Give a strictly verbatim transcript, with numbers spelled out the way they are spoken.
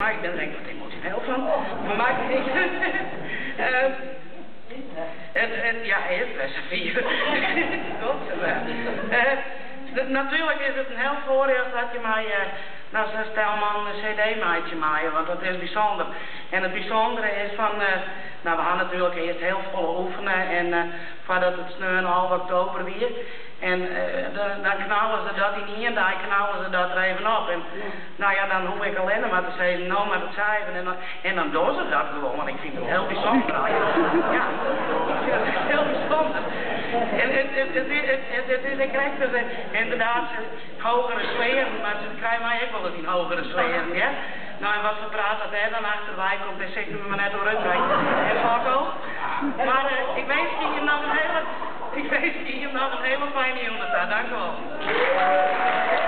Maar ik ben er echt wat emotioneel van. Maar maakt het niet. uh, het, het, ja, het reserveren. uh, natuurlijk is het een heel voordeel dat je mij, uh, nou zo'n stelman een cd-maatje maaien, want dat is bijzonder. En het bijzondere is van, uh, nou we gaan natuurlijk eerst heel vol oefenen en uh, voordat het sneu half oktober weer. En uh, de, dan knallen ze dat in hier en daar knallen ze dat er even op. En nou ja, dan hoef ik alleen maar te zeggen, nou maar het schrijven. En dan, en dan doen ze dat gewoon, want ik vind het heel bijzonder. Ja, ik vind het heel bijzonder. En het, het, het, het, het, het is, ik krijg dus inderdaad hogere sferen, maar ze krijgen mij ook wel eens in hogere sferen, ja. Nou en wat we praten dat hij dan achterbij komt, dan zit me maar net door het en Marco. Maar uh, ik wens je nog een hele... Ik wens je nog een hele fijne jongen. Dank u wel.